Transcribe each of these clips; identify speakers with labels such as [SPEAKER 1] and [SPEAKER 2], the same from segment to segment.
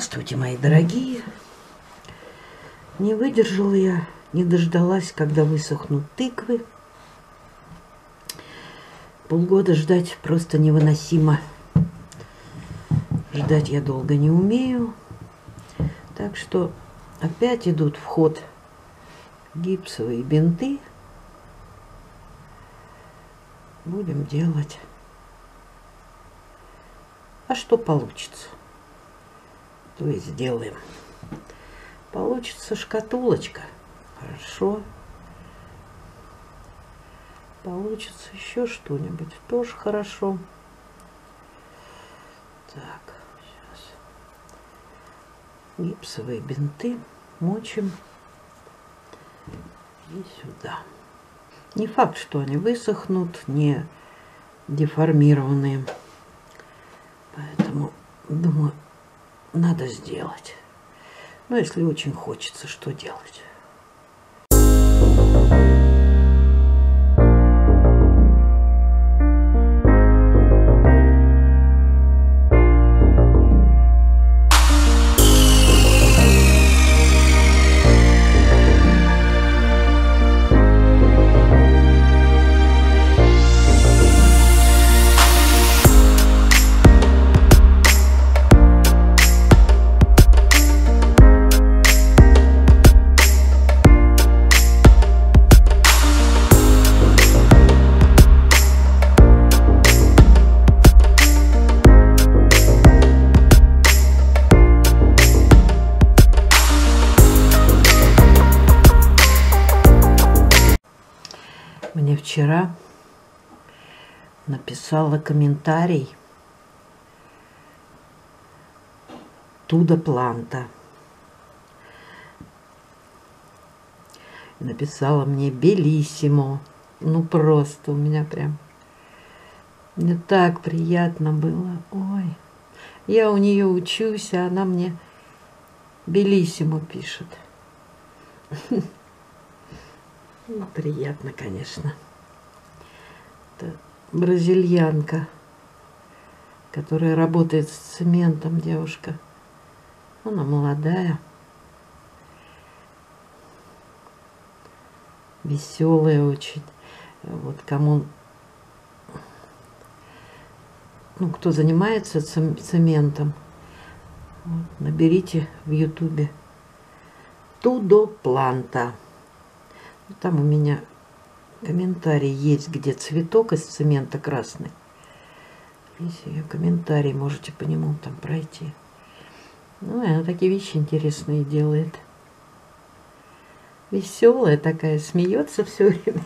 [SPEAKER 1] Здравствуйте, мои дорогие. Не выдержала я, не дождалась, когда высохнут тыквы. Полгода ждать просто невыносимо. Ждать я долго не умею. Так что опять идут в ход гипсовые бинты. Будем делать. А что получится, то и сделаем. Получится шкатулочка. Хорошо. Получится еще что-нибудь. Тоже хорошо. Так, сейчас. Гипсовые бинты мочим и сюда. Не факт, что они высохнут, не деформированные. Поэтому, думаю, надо сделать. Но если очень хочется, что делать? Мне вчера написала комментарий Туда Планта. Написала мне белиссимо. Ну просто у меня прям... Мне так приятно было. Ой, я у нее учусь, а она мне белиссимо пишет. Ну, приятно, конечно. Это бразильянка, которая работает с цементом, девушка. Она молодая, веселая очень. Вот кому, ну, кто занимается цементом, вот, наберите в ютубе Туда Планта. Там у меня комментарий есть, где цветок из цемента красный. Есть ее комментарий, можете по нему там пройти. Ну, и она такие вещи интересные делает. Веселая такая, смеется все время.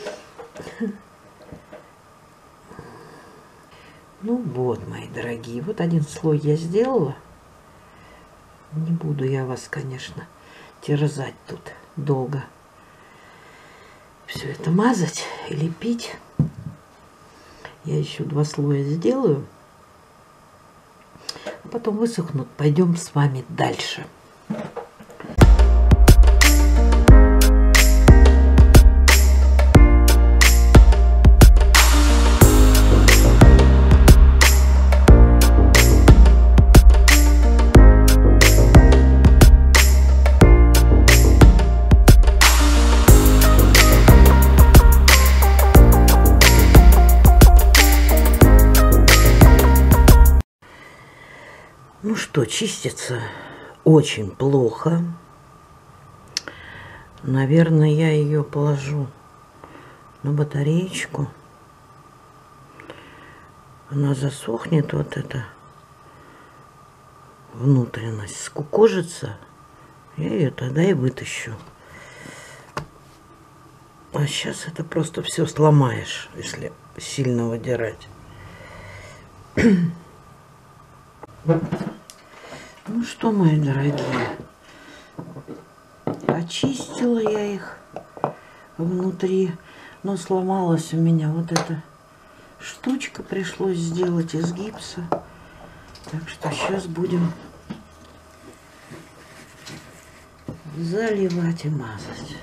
[SPEAKER 1] Ну вот, мои дорогие, вот один слой я сделала. Не буду я вас, конечно, терзать тут долго. Все это мазать и лепить. Я еще 2 слоя сделаю. А потом высохнут. Пойдем с вами дальше. Ну что, чистится очень плохо. Наверное, я ее положу на батареечку. Она засохнет, вот эта внутренность скукожится. Я ее тогда и вытащу. А сейчас это просто все сломаешь, если сильно выдирать. Ну что, мои дорогие, очистила я их внутри, но сломалась у меня вот эта штучка, пришлось сделать из гипса. Так что сейчас будем заливать и мазать.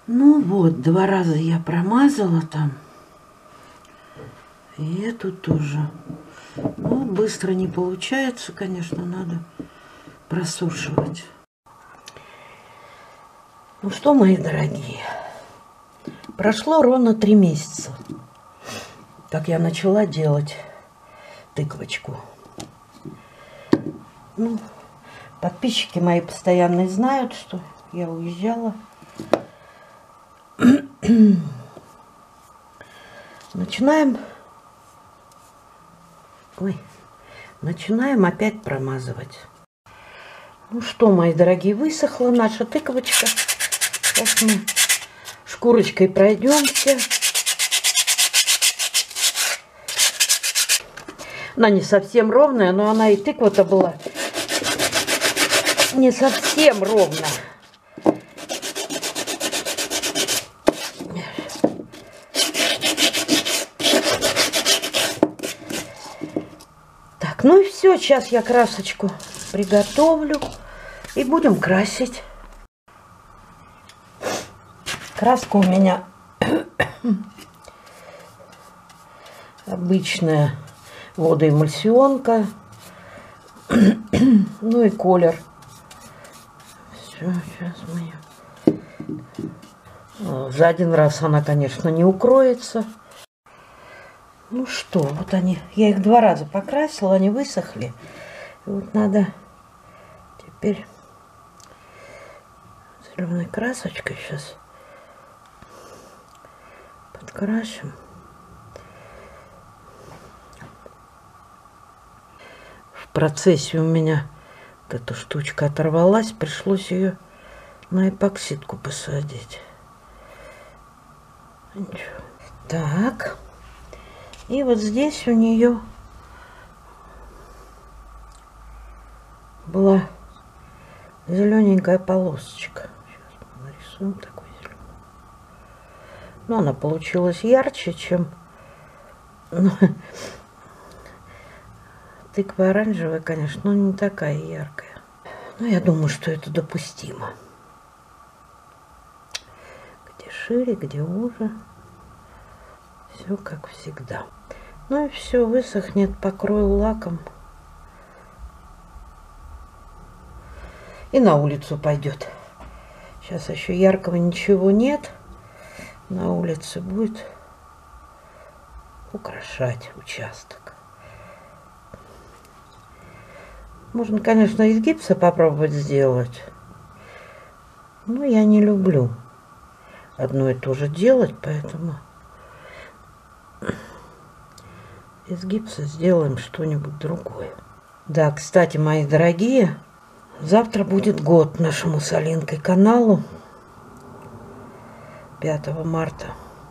[SPEAKER 1] Ну вот, 2 раза я промазала там. И эту тоже. Ну, быстро не получается, конечно, надо просушивать. Ну что, мои дорогие, прошло ровно 3 месяца, как я начала делать тыквочку. Ну, подписчики мои постоянные знают, что я уезжала. Начинаем опять промазывать. Ну что, мои дорогие, высохла наша тыковочка. Сейчас мы шкурочкой пройдемся. Она не совсем ровная, но она и тыква-то была не совсем ровно. Так, ну и все, сейчас я красочку приготовлю и будем красить. Краска у меня обычная водоэмульсионка, ну и колер. Все, сейчас мы... За один раз она, конечно, не укроется. Ну что, вот они, я их 2 раза покрасила, они высохли. И вот надо теперь зеленой красочкой сейчас подкрасим. В процессе у меня вот эта штучка оторвалась, пришлось ее на эпоксидку посадить. Ничего. Так. И вот здесь у нее была зелененькая полосочка. Сейчас нарисуем такой зеленый. Но она получилась ярче, чем тыква оранжевая, конечно, но не такая яркая. Но я думаю, что это допустимо. Где шире, где уже. Все как всегда. Ну и все, высохнет, покрою лаком. И на улицу пойдет. Сейчас еще яркого ничего нет. На улице будет украшать участок. Можно, конечно, из гипса попробовать сделать. Но я не люблю одно и то же делать, поэтому из гипса сделаем что-нибудь другое. Да, кстати, мои дорогие, завтра будет год нашему с Алинкой каналу. 5 марта.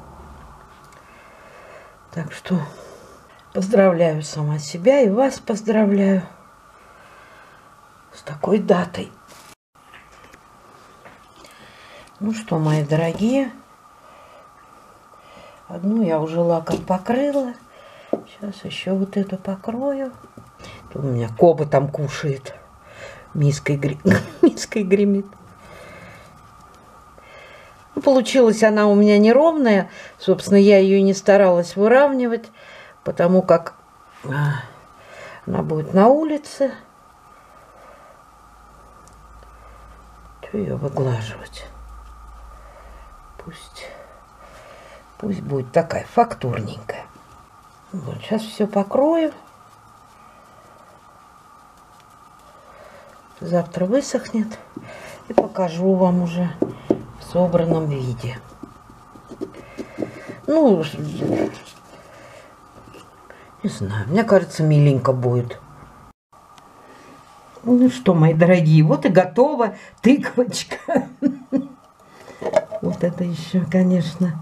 [SPEAKER 1] Так что поздравляю сама себя и вас поздравляю с такой датой. Ну что, мои дорогие, одну я уже лаком покрыла. Сейчас еще вот эту покрою. Тут у меня Коба там кушает. Миской гремит. Получилась она у меня неровная. Собственно, я ее не старалась выравнивать, потому как она будет на улице. Что ее выглаживать? Пусть будет такая фактурненькая. Вот, сейчас все покрою. Завтра высохнет. И покажу вам уже в собранном виде. Ну, не знаю, мне кажется, миленько будет. Ну что, мои дорогие, вот и готова тыквочка. Вот это еще, конечно.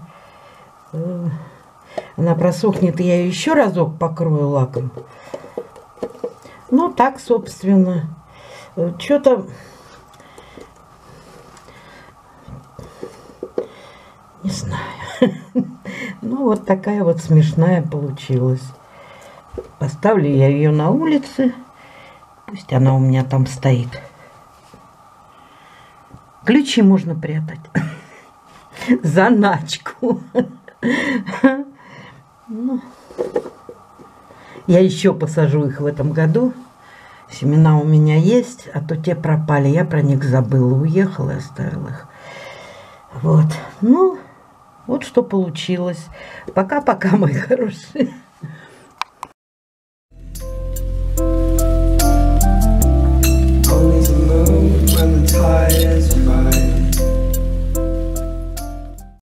[SPEAKER 1] Она просохнет, и я ее еще разок покрою лаком. Ну, так, собственно, что-то... Не знаю. Ну, вот такая вот смешная получилась. Поставлю я ее на улице. Пусть она у меня там стоит. Ключи можно прятать. заначку. Ну, я еще посажу их в этом году. Семена у меня есть, а то те пропали. Я про них забыла, уехала и оставила их. Вот. Ну, вот что получилось. Пока-пока, мои хорошие.